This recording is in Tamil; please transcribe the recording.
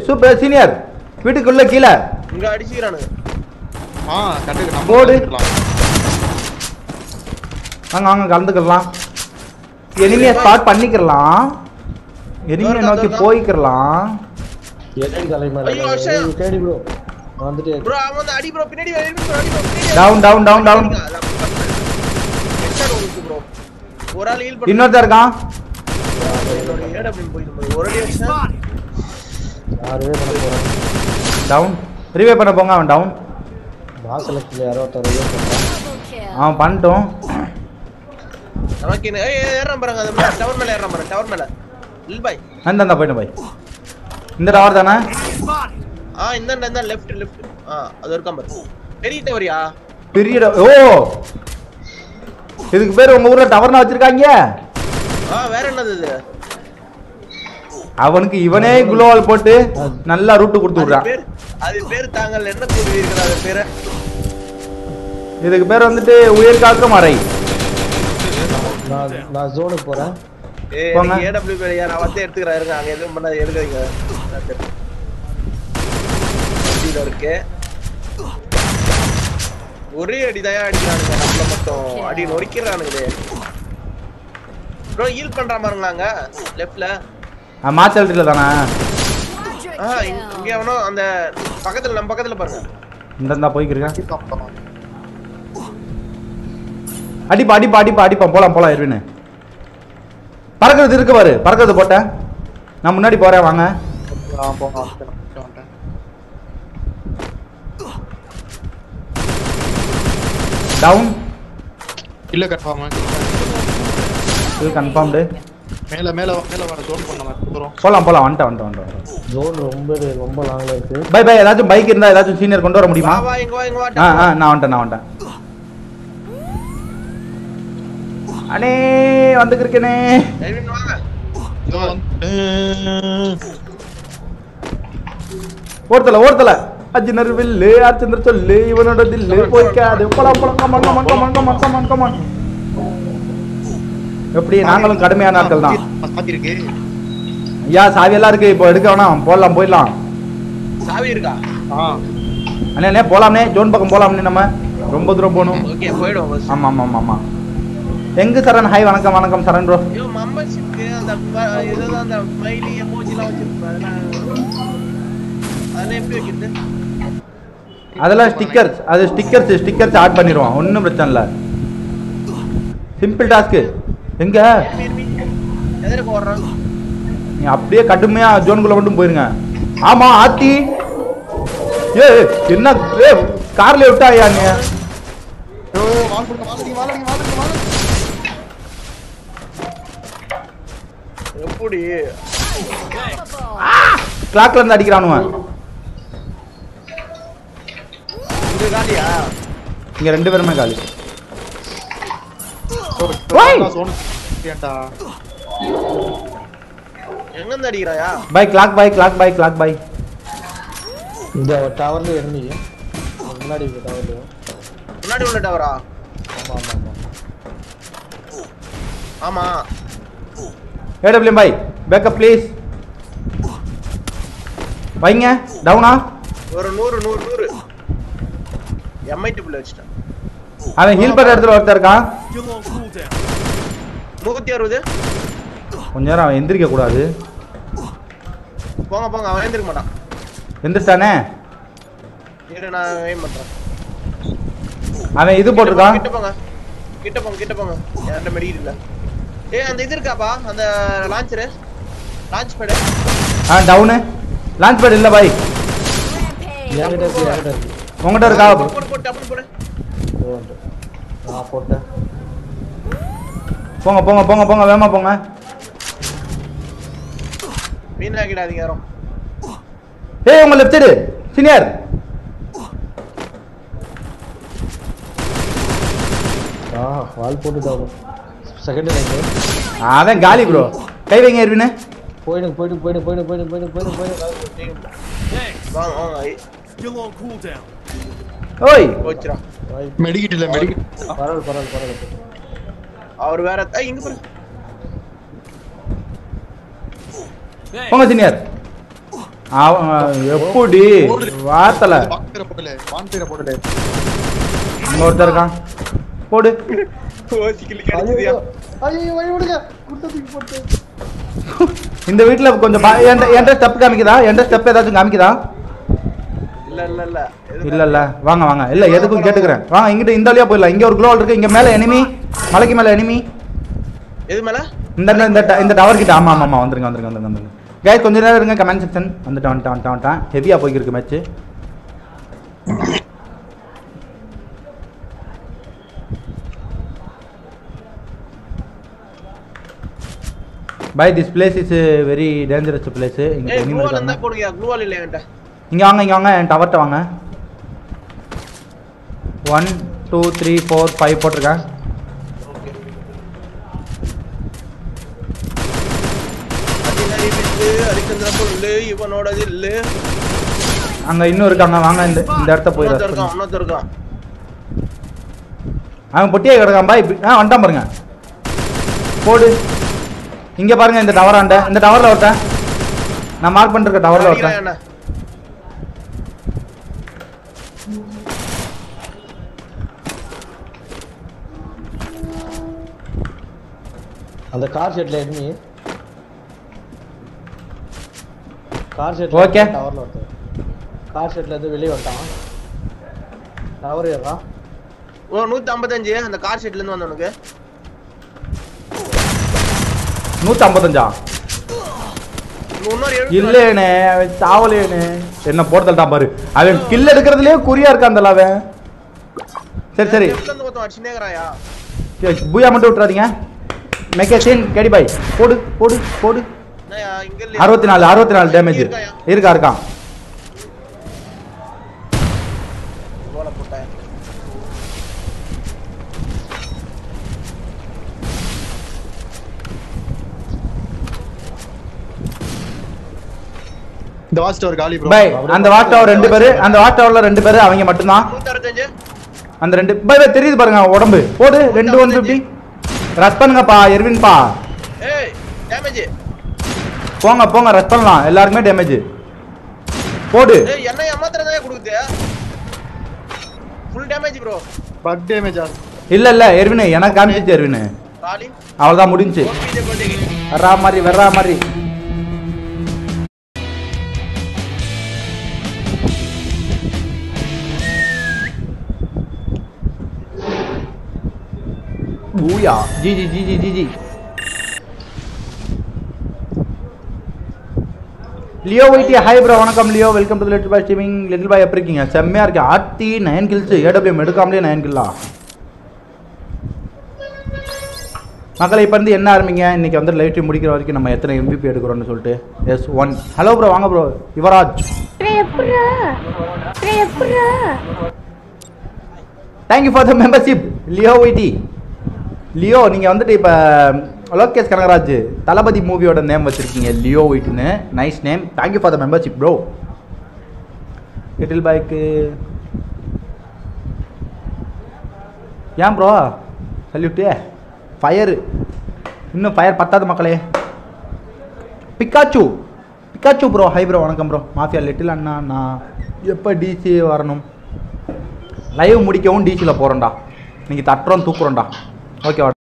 Super senior. வீட்டுக்குள்ள கீழ இங்க அடிச்சிரானுங்க. கரெக்ட் நம்ம போடு. எடுத்துக்கலாம். வாங்க கலந்துக்கலாம். எனிமியை ஸ்பாட் பண்ணிக்கலாம். எனிமியை நோக்கி போய்க்கலாம். ஏடி தலை மேல கேடி ப்ரோ வந்துட்டே ப்ரோ அவன் அடி ப்ரோ பின்னாடி அடி ப்ரோ டவுன் ஹெட்ஷாட் ஓடுது ப்ரோ. ஒரு ஆள் ஹீல் பண்ணு. இன்னொருத்தர் இருக்கான். ஏடபிள்யூ போயிடு. ஒரு அடி அடிச்சா யாரே பண்ண போறான். டவுன் ரிவே பண்ண போங்க. அவன் டவுன். வாசலுக்குள்ள யாரோ தரவே பண்றான். அவன் பண்ணிட்டோம். நமக்கு ஏறறான் பாருங்க. அந்த டவர் மேல ஏறறான் பாருங்க. டவர் மேல லில் பாய் அந்த போய்ட்டு பாய். இந்த டவர் தானே? இந்த லெஃப்ட் அது இருக்கான் பாரு. பெரிய டவரியா? பெரிய ஓ இதுக்கு பேர் உங்க ஊர்ல டவர்னா வச்சிருக்காங்க. வேற என்னது இது? அவனுக்கு இவனே குளோவால் போட்டு நல்லா ரூட் கொடுத்து விடுறான். அது பேர் தாங்கள் என்ன கூறுவீர்கள்? அது பேரு இதுக்கு பேர் வந்துட்டு உயிர் காக்கும் அறை. நான் ஜோனுக்கு போறேன். ஏடபிள்யூ பேர் யார் அவத்தே எடுத்துக்கறா இருங்க. அங்க எதுவும் பண்ணாத எடுக்கறீங்க. இதுல இருக்கு. ஒரே அடிதாயா அடிக்கிறானுங்க. நம்மள மட்டும் அடி நொறுக்கிறானுங்களே. ப்ரோ ஹீல் பண்ற மாதிரிங்களாங்க லெஃப்ட்ல. மாச்சல்ல தானே? இங்க அவனோ அந்த பக்கத்துல நம்ம பக்கத்துல பாருங்க. இந்தா போய்க்கிறேன். அடிப்பா போலாம் எர்வின். பறக்கிறது இருக்கு பாரு. பறக்கிறது போட்டேன். நான் முன்னாடி போறேன் வாங்க. டவுன் இல்ல கன்ஃபார்ம். இது கன்ஃபார்ம்டு. மேல வர ஜோன் பண்ணலாம். போலாம் வந்துட்டேன். ஜோன் ரொம்ப லாங்ல இருக்கு. பை ஏதாச்சும் பைக் இருந்தா ஏதாச்சும் சீனியர் கொண்டு வர முடியுமா? வா இங்க வா. நான் வந்துட்டேன். அண்ணே வந்துக்கிருக்கேனே. எர்வின் வாங்க. ஓர்த்தல அஜினர் வில்லு அர்ச்சந்தர் சொல்லு இவனோட தில்லு போய்க்காது. போலாம். எப்படி நாங்களும் கடுமையான ஆட்கள் தான். ஐயா சாவி எல்லாம் இருக்கு. இப்போ எடுக்க வேணாம். போயிடலாம். சாவி இருக்கா? அண்ணே போலாம்னே. ஜோன் பக்கம் போலாம்னே. நம்ம ரொம்ப தூரம் போகணும். ஓகே போய்டுவோம். ஆமா. எங்க சரண்? ஹாய் வணக்கம் சரண் ப்ரோ. ஐயோ மெம்பர்ஷிப்க்கு அந்த இதுதான் அந்த ஸ்மைலி எமோஜிலாம் வச்சிருப்பாங்க. அதெல்லாம் எப்படி வைக்கிறது? அதெல்லாம் ஸ்டிக்கர்ஸ். அது ஸ்டிக்கர்ஸ் ஆட் பண்ணிடுவான். ஒன்றும் பிரச்சனை இல்லை. Simple task. எங்க எதற்கு ஓடுறான்? நீ அப்படியே கடுமையா ஜோனுக்குள்ள மட்டும் போயிருங்க. ஆமா ஆத்தி என்ன கார்ல விட்டாயா நீ? எப்படி கிளாக்ல இருந்து அடிக்கிறானுவன். இந்த காலியா? இங்க ரெண்டு பேருமே காலி. எங்க இருந்து அடிக்கிறாயா? Clock by. இந்த டவர்ல இறங்கி முன்னாடி உள்ள டவரா? ஆமா. ஏடபிள்யூ பை பேக்கப் ப்ளீஸ். வைங்க டவுனா. ஒரு 100 எம்ஐடி புள்ள வச்சிட்டேன். அவன் ஹீல் பண்ற இடத்துல ஒருத்தர் இருக்கான். 160. கொஞ்ச நேரம் அவன் எந்திரிக்க கூடாது. போங்க அவன் எந்திரிக்க மாட்டான். எந்திரிச்சானே? இரு நான் வெயிட் பண்றேன். அவன் இது போட்டுருக்கான். கிட்ட போங்க. யார்ட்ட மெடிக்கல் இல்ல. அந்த இது இருக்காப்பா அந்த launch pad. Down. Launch pad இல்ல பாய். உங்ககிட்ட இருக்கா? போடு. போட்டேன். போங்க வேகமா போங்க. வீணாக்கிடாதீங்க யாரும். உங்க லெஃப்ட் சைடு சீனியர். வால் போட்டுட்டாரு. Second line. அவன் காலி ப்ரோ. கை வைங்க எர்வின். போய்டு. வாங்க. Still on cooldown. ஓய் போச்சுடா. மெடிக்கிட் இல்ல மெடிக்கிட். பரவாயில்ல. அவர் வேற இங்க பாரு. போங்க சீனியர். எப்படி வார்த்தல வான்பீரை போடல அங்க ஒருத்தர் இருக்கான் போடு. ஓசி கிளி கிடைச்சியா? ஐயோ வழி விடுங்க. குட்டத்துக்கு போட்டு. இந்த வீட்ல கொஞ்சம் என்கிட்ட ஸ்டெப் காமிக்குதா? என்கிட்ட ஸ்டெப் ஏதாச்சும் காமிக்குதா? இல்ல இல்ல இல்ல இல்ல இல்ல வாங்க வாங்க. இல்ல எதுக்கும் கேட்டுக்கிறேன். வாங்க இங்கிட்ட இந்த வழியா போயிடலாம். இங்க ஒரு க்ளோவல் இருக்கு. இங்க மேல எனிமி, மலைக்கு மேல எனிமி. எது மேல? இந்த டவர் கிட்ட. ஆமா ஆமா வந்துருங்க வந்துருங்க வந்துருங்க வந்துருங்க. கைஸ் கொஞ்ச நேரம் இருங்க. கமெண்ட் செக்ஷன் வந்துட்டான். ஹெவியா போயிருக்கு மேட்ச். பை this place is very dangerous place. இங்க ஏய் எனிமி க்ளூவால் இருக்காங்க. இருந்தா போடுங்க. க்ளூவால் இல்ல என்கிட்ட. இங்க வாங்க என் டவர்ட்ட வாங்க. 1 2 3 4 5 போட்டுருக்கேன். ஓகே. அதிலை விட்டு அரிச்சந்திர பொருள் இவனோடது இல்ல. அங்க இன்னும் இருக்காங்க. வாங்க இந்த இடத்த போய் இன்னொருத்தர் இருக்கான். அவன் பொட்டியே கிடக்கான் பாய். வந்துட்டான் பாருங்க. போடு. இங்க பாருங்க இந்த டவராண்ட. இந்த டவர்ல ஒருத்தன். நான் மார்க் பண்ணிருக்க டவர்ல ஒருத்தன். அந்த கார் ஷெட்ல எனிமி. கார் ஷெட்ல ஓகே. டவர்ல ஒருத்தன். கார் ஷெட்ல இருந்து வெளிய வந்துட்டான். டவர் ஏறா. ஓ 155 அந்த கார் ஷெட்ல இருந்து வந்தவனுக்கு. 155. இல்லேனே சாவலேனே. என்ன போடுதல்தான் பாரு. அவன் கில் எடுக்கிறதுலயே குறியா இருக்கான் அந்த அவன். சரி சரி பூயா மட்டும் விட்டுறாதீங்க. மெக்கேசின் கேடி பாய். போடு போடு போடு. 64 டேமேஜ் இருக்கான். இந்த வாட்ச் டவர் காலி ப்ரோ. பை அந்த வாட்ச் டவர் 2 பேர். அந்த வாட்ச் டவர்ல 2 பேர் அவங்க மட்டும் தான். 165 அந்த 2 பை தெரியுது பாருங்க உடம்பு. போடு 2 150. ரஷ் பண்ணுங்கப்பா எர்வின் பா. ஏய் டேமேஜ். போங்க ரஷ் பண்ணலாம். எல்லாருக்குமே டேமேஜ். போடு. ஏய் என்ன ஏமாத்துறதே கொடுக்குது. Full damage bro. Bug damage. இல்ல எர்வின் எனக்கு காமிச்சிச்சு எர்வின். காலி அவ்வளவுதான் முடிஞ்சு. வரா மாதிரி booyah. G Leo Whitey hi bro. வணக்கம் Leo. Welcome to little boy streaming. Little boy எப்படி இருக்கீங்க? செம்மையா இருக்கு. ஆர்த்தி 9 கில்ஸ். ஏடபிள்யூஎம் எடுக்காமலே 9 கில்லா. மக்களை இப்போ வந்து என்ன ஆரம்பிங்க. இன்னைக்கு வந்து லைவ் ஸ்ட்ரீம் முடிக்கிற வரைக்கும் நம்ம எத்தனை MVP எடுக்கிறோம்னு சொல்லிட்டு. எஸ் 1. ஹலோ ப்ரோ வாங்க bro. Yuvraj thank you for the membership Leo Whitey. Leo நீங்கள் வந்துட்டு இப்போ லோகேஷ் கனகராஜ் தளபதி மூவியோட நேம் வச்சுருக்கீங்க லியோ வைட்டுன்னு. Nice name. Thank you for the membership bro. Little பாய்க்கு ஏன் ப்ரோ சல்யூட்டு. ஃபயரு இன்னும் ஃபயர் பத்தாது மக்களே. Pikachu bro hi bro. வணக்கம் ப்ரோ. மாஃபியா லிட்டில் அண்ணா நான் எப்போ டிசி வரணும்? லைவ் முடிக்கவும் டிசியில் போகிறோம்டா. நீங்கள் தட்டுறோம் தூக்குறோம்டா. ஓகேவா?